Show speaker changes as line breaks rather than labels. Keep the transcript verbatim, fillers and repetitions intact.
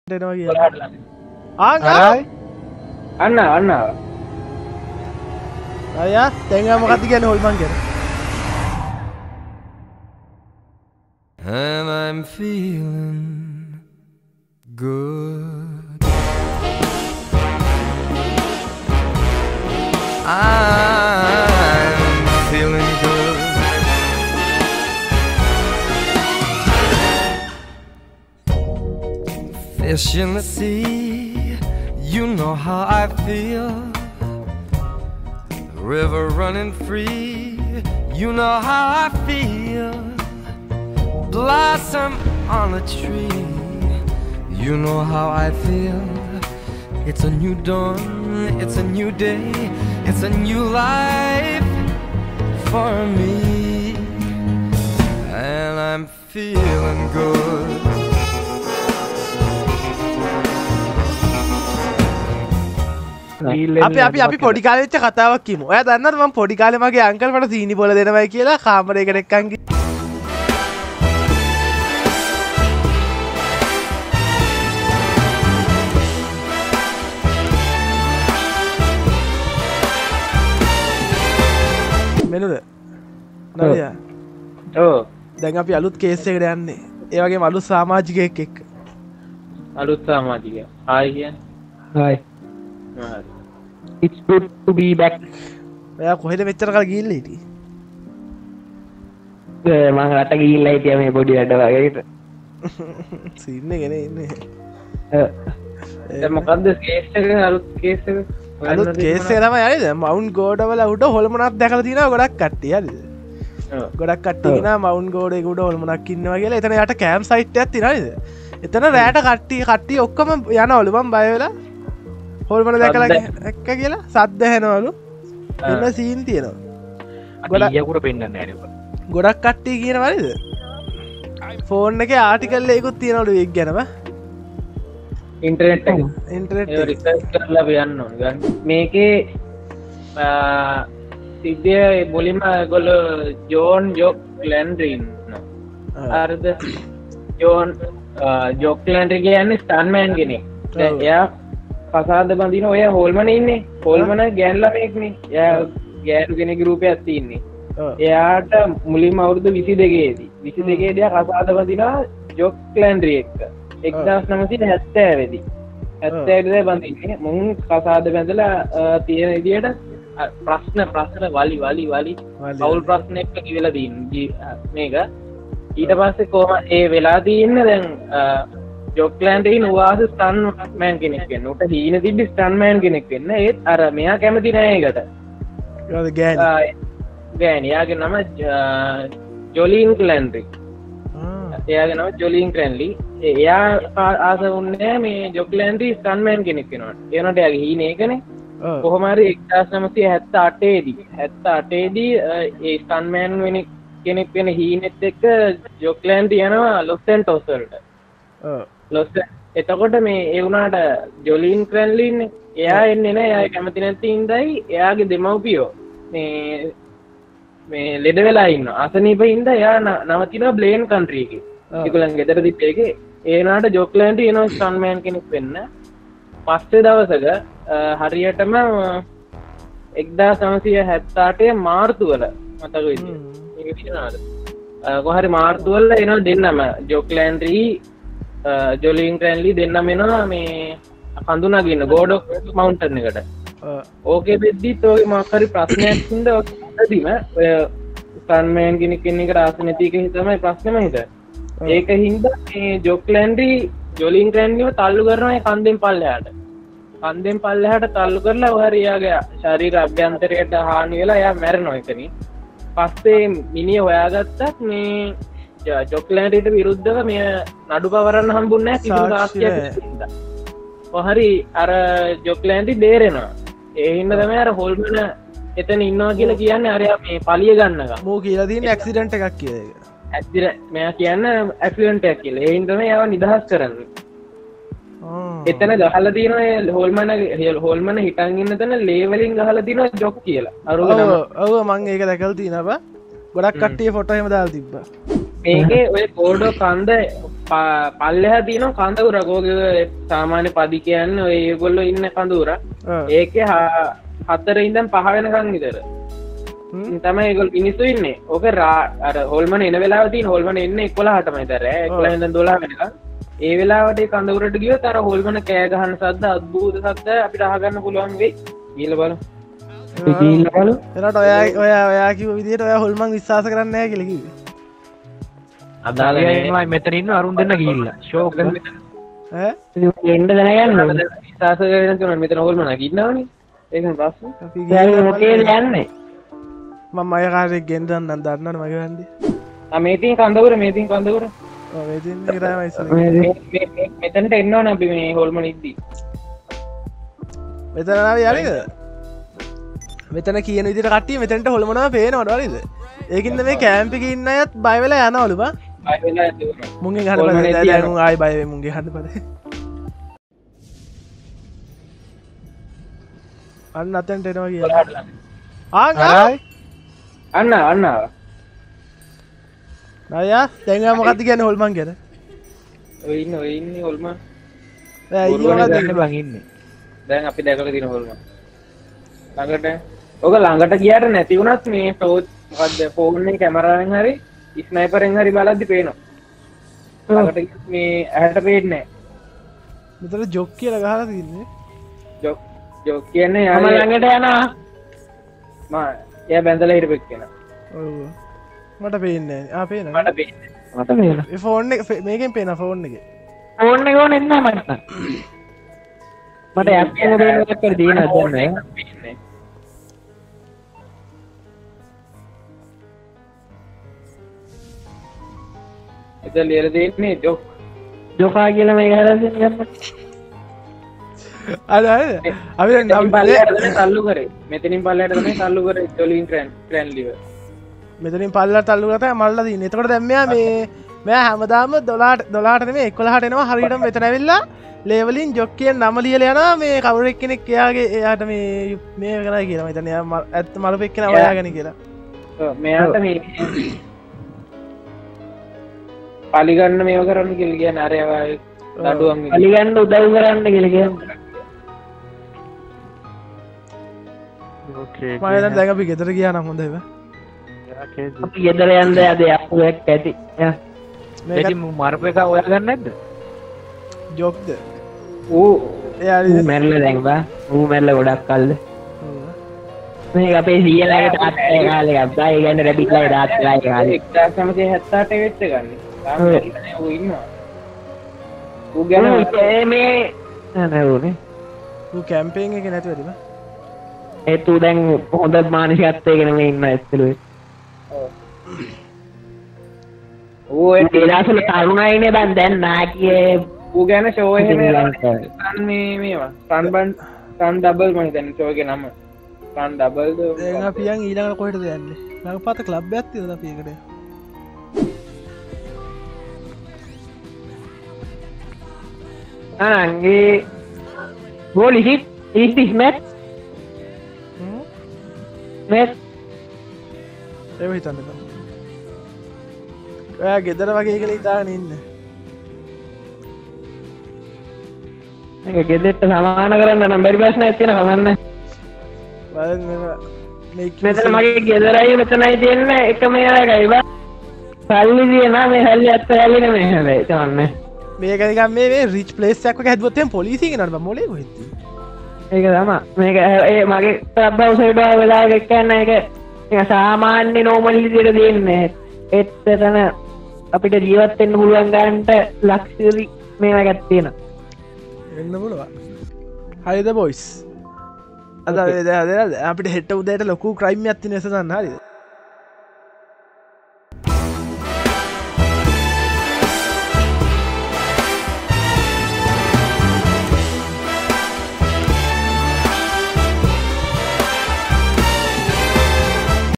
දෙනවා කියලා. ආ අන්න අන්න අයියා දැන් මොකක්ද කියන්නේ හොල්මන් කියන්නේ?
And I'm feeling good. I'm feeling good. Fish in the sea, you know how I feel. River running free, you know how I feel. Blossom on a tree, you know how I feel. It's a new dawn, it's a new day, it's a new life for me. And I'm feeling good.
අපි අපි අපි පොඩි කාලේ වෙච්ච කතාවක් කියමු. ඔයා දන්නවද මම පොඩි කාලේ මගේ අංකල් මට සීනි බෝල දෙනවයි කියලා කාමරයකට එක්කන් ගිහින් මෙනුද නරියා
ඔව්
දැන් අපි අලුත් කේස් එකකට යන්නේ ඒ වගේම අලුත් සමාජිකයෙක් එක්ක
අලුත් සමාජිකයා හායි කියන්නේ
hi it's good to be back
ඔයා කොහෙද මෙච්චර කල් ගිහිල්ලා හිටියේ
මම රට ගිහිල්ලා හිටියා මේ පොඩි වැඩ වගේකට
සීන් එකේ නේ ඉන්නේ
දැන් මොකද්ද කේස් එක අලුත් කේස් එක
අලුත් කේස් එක තමයි හරිද මවුන්ට් ගෝඩවල උඩ හොල්මනක් දැකලා තියෙනවා ගොඩක් කට්ටිය හරිද ගොඩක් කට්ටිය කියනවා මවුන්ට් ගෝඩ එක උඩ හොල්මනක් ඉන්නවා කියලා එතන යට කැම්ප් සයිට් එකක් තියෙනවා හරිද එතන රැට කට්ටිය කට්ටිය ඔක්කොම යනවලු මම බය වෙලා හොල්මන දැකලා එක්ක කියලා සද්ද ඇහෙනවලු එන්න සීන් තියෙනවා
ගොඩක් ඊයකුට පෙන්නන්නේ නැහැ නේ
ගොඩක් කට්ටිය කියනවා හරිද ෆෝන් එකේ ආටිකල් එකකුත් තියෙනවලු ඒක ගැනම
ඉන්ටර්නෙට් එක
ඉන්ටර්නෙට්
ඒක රිසර්ච් කරලා බලන්න ඕනේ. මේකේ සිද්ධිය මුලින්ම ඒගොල්ලෝ ජෝන් ජොක් ලැන්ඩ්‍රි ඉන්නවා. හරිද? ජෝන් ජොක් ලැන්ඩ්‍රි කියන්නේ ස්ටන්මෑන් කෙනෙක්. දැන් එයා කසාද බඳින ඔය හෝල්මන ඉන්නේ. හෝල්මන ගෑන් ළමෙක්නේ. එයා ගෑනු කෙනෙකුගේ රූපයක් තියෙන්නේ. එයාට මුලින්ම අවුරුදු විසි දෙකේදී විසි දෙකේදී කසාද බඳිනවා ජොක් ලැන්ඩ්‍රි එක්ක. එක්දාස් නවසිය හැත්තෑවෙදී හැත්තෑවෙදී බඳින්නේ මුන් කසාද බැඳලා තියෙන විදියට ප්‍රශ්න ප්‍රශ්න වලි වලි වලි අවුල් ප්‍රශ්න එක්ක කිවලා තියෙන්නේ මේක ඊට පස්සේ කොහොම ඒ වෙලා තියෙන්නේ දැන් ජොක්ලෑන්ඩ් ඉන්න වාස ස්ටන් මෑන් කෙනෙක් වෙන්න උට හීන තිබ්බි ස්ටන් මෑන් කෙනෙක් වෙන්න ඒත් අර මෙයා කැමති නෑ ඒකට
ඒවද ගෑනි
ගෑනි යාගේ නම ජොලින් ක්ලැන්ඩ්රි එයාගේ නම ජොලින් ක්‍රැන්ලි එයා ආස වුණේ මේ ජොක්ලෑන්ඩ්‍රි ස්ටන්මෑන් කෙනෙක් වෙනවා ඒ වුණාට එයාගේ හීනේ ඒකනේ කොහොම හරි එක්දාස් නවසිය හැත්තඅටේ දී හැත්තඅටේ දී ඒ ස්ටන්මෑන් වෙන කෙනෙක් වෙන හීනෙත් එක්ක ජොක්ලෑන්ඩ් යනවා ලොස් සැන්ටෝස් වලට ඔව් ලොස් එතකොට මේ ඒ වුණාට ජොලින් ක්‍රැන්ලි ඉන්නේ එයා එන්නේ නැහැ එයා කැමති නැති ඉඳයි එයාගේ දෙමව්පියෝ මේ මේ ලෙඩ වෙලා ඉන්නවා අසනීප හින්දා එයා නවතිනවා බ්ලේන් කන්ට්‍රි එකේ ඒගොල්ලන් ගෙදර තිබ්බ එකේ ඒ වුණාට ජොක්ලෑන්ඩ් එනවා ස්ටන්මෑන් කෙනෙක් වෙන්න පස්සේ දවසක හරියටම එක්දාස් නවසිය හැත්තඅටේ මාර්තු වල මතක විදියට මේක කියනවාද කොහරි මාර්තු වල එනවා දෙන්නම ජොක්ලෑන්ඩ්රි ජොලින් ක්‍රැන්ලි දෙන්නම එනවා මේ කඳු නගින්න ගෝඩොක් මවුන්ටන් එකට ඕකේ වෙද්දිත් ඔය මොකක් හරි ප්‍රශ්නයක් හින්දා ඔතනදීම ඔය ස්ටන්මෑන් කෙනෙක් කෙනෙක් එකට ආස නැති එක තමයි ප්‍රශ්නෙම හිතේ ඒක හින්දා මේ ජොක්ලෑන්ඩ්රි ජොලින් ක්‍රැන්ලිව තල්ලු කරනවා ඒ කන්දෙන් පල්ලෙහාට කන්දෙන් පල්ලෙහාට තල්ලු කරලා ඔය හරි එයාගේ ශරීර අභ්‍යන්තරයට හානි වෙලා එයා මැරෙනවා එතනින් පස්සේ මිනිහ හොයාගත්තත් මේ ජොක්ලෑන්ඩ්ට විරුද්ධව මේ නඩු පවරන්න හම්බුන්නේ නැහැ කිසිම සාක්ෂියක් හින්දා ඔය හරි අර ජොක්ලෑන්ඩ් බේරෙනවා ඒ හින්දා තමයි අර හොල්මන එතන ඉන්නවා කියලා කියන්නේ අර මේ පලිය ගන්නකම්
මෝ කියලා තියෙන්නේ ඇක්සිඩන්ට් එකක් කියලා ඒක
ඇක්සිඩන්ට් මෙයා කියන්නේ ඇක්සිඩන්ට් එකක් කියලා ඒ හින්දා තමයි එයාව නිදහස් කරන්නේ එතන ගහලා තියෙනවා හෝල්මන හෝල්මන හිටන් ඉන්න තැන ලේවලින් ගහලා තියෙනවා ජොක් කියලා අරුග නම
ඔව් මම ඒක දැකලා තියෙනවා ගොඩක් කට්ටිය ෆොටෝ එහෙම දාලා තිබ්බා
මේකේ ඔය කෝඩෝ කන්ද පල්ලෙහ තියන කඳවුර ගෝග සාමාන්‍ය පදි කියන්න ඒගොල්ල ඉන්න කඳුර ඒක හත්තර ඉඳම් පහ වෙනකං විතර තම ඒගොල් පිනිස්සු ඉන්නේ ඕක රා හොල්මන එන වෙලාවතින් හොල්මන එන්න එක්කොලා හටමයි තර එක්ල හිද දොලා වෙනක ඒ වෙලාවට කඳවරට ගිය තර හොල්මන කෑගහන්න සද්ද අත්භූත සද්ද අපිට අහගන්න පුළුවන් වෙයි ගීල බල බලු
එනට ඔයා ඔයා ඔයා කිව විදිට ඔය හොල්මන් විශ්වාස කරන්න කියලකිව
අදාලයි මෙතරින්න අරුන් දෙන්න ගිල්ල ශෝක
එන්ඩ දැනගන්න විශාස කරන මෙතන හොල්මන ගින්නවන ඒක පස්ස ෝකේ යන්නේ
මම අයකාරෙක් ගෙන්දන්න දන්නන මගේ හන්ඩි
මේතින් කඳවර මේතින් කඳවර මෙතනට එන්න නබි මේ හොල්මන ඉද්දී
මෙතනාව යනද මෙතන කියන විදිට කටිය මෙතැන්ට හොල්මනා පේනවට වලද ඒකින්ද මේ කෑම්පික ඉන්න අයත් බයිවෙලා යනවලුබා මුගේ හට යනු ආයි බයව මුගේ හට පද අන්න අතැන්ට එනවා කිය
අන්න අන්න
නයා තැඟ මොකක්ති ගැන හොල්මන් ගැන
ඔන්න ඔන්න හොල්ම
බඟන්නේ
දැන් අපි දැකල තින හොල්ම ළඟට ඕක ළඟට කියට නැතිවුණත් මේ පෝත් ද ෆෝර්න්නේ කැමරෙන් හරි ස්නයිපරෙන් හරි බලද්දි පේනවා මේ ඇහට පේටනෑ
මෙතර ජොක් කියල ගහලා තින්නේ
ජොක් ජොක් කියන්නේ යම ළඟට යනවා ම එය බැඳල හිටපෙක් කියෙන
මට පේන්නේ අපේ
මට පේ
මට පේන
ෆෝන් මේකෙන් පේන ෆෝන් එක
ඕන්න ගෝන එන්න මට මට ඇ දීන දන්න
එත ලියර දෙන්නේ ජොක්
ජොකා කියල මේ හරන්න ගන්න
අද අපි
තල්ලු කර මෙතනින් පල්ලට මේ තල්ලු කර ජොලින් ට්‍රන් ට්‍රන්ලිව
මෙතනින් පල්ල තල්ලු කත මල්ල දී එතකොට දැම්මයා මේ මෙෑ හැමදාම දොලාට දොලාට මේ එක්කොලහට එනවා හරිට මෙතනැවිල්ලා ලේවලින් ජොක් කියෙන් නම ලියල යනා මේ කවුරෙක් කෙනෙක් එයාගේ එයාට මේ මේ කලා කියලා මෙතන ඇත්ත මලපෙක් කෙන ඔයාගෙන කියලා
මෙයාට මේ පලිගන්න මේව කරන්න කෙල් කිය නරයවයි දඩුවම්
පලිගන්න උදව් කරන්න කෙලක
මයත දැඟපි ගෙතර කියා නම් හොඳව
අපි ගෙදර යන්ද අද අපක් ඇති මරප එක ඔයාගන්න ඇද
ජොක්ද
ඌ මැරල දැන්වා ඌ මැල්ල ගොඩක් කල්ද මේ අපේ සියලට අත්ය කාලය අබ්බා ගන්න රැබික්ලයි රාත්ලායි කාල
එක්දා සමසය හැත්තාට වෙච්ච ගන්න ඉන්න ගැන
මේ නැවනේ
කැම්පේෙන් එක නැතිවරීම
ඒතු දැන් හොඳ මානසිකත්තයගෙන ඉන්න ඇත්තලුවේ ඕ ඒලාසල තරුණයින බන් දැන් නා කිය
ඌ ගැන ශෝහම මේ මේවා සන්බන් සන් ඩබල් මනි තැන ශෝක නම සන් ඩබල්ද
ඒ පියන් ඊළඟ කොහට දෙන්න ලඟ පත ලබ් ඇත්ති ද පියකට
අනගේ ගෝලිසිත් ඉස්තිස් මැත් මෙත්
එම හිතන්න ඔයා ගෙදර වගේ කළ ඉතාන ඉන්න
ගෙදෙට සමාන කරන්න නම් බැරි ප්‍රශ්න ඇතින කමන්න මෙතන මගේ ගෙදරයි මෙතනයි තියන්න එක මේරකයිව සල්ලි තියන මේ හැල්ලි ඇත්ත හැල්ලින මේ හැබයි තවන්න
මේකනිකම් මේ රිච් පලේස්ක් හැත්වත්තෙන් පොලිසි නට මොලේ හොත්
ඒක තම මේක ඒ මගේ ප්‍රබ්බවසඩා වෙලාගක්කන්න එක සාමාන්‍ය නෝමල්ලි දිර දෙන්නේ එත්තතන අපිට ජීවත්තෙන්න්න පුළුවන් ගන්ට ලක්ෂරි මේවා ගැත්තියෙන
එන්න පුළුව හරිද බොයිස් අද අපිට හෙට උදයට ලොකු ක්‍රයිම් ඇත්ති නැසදන්න හරිද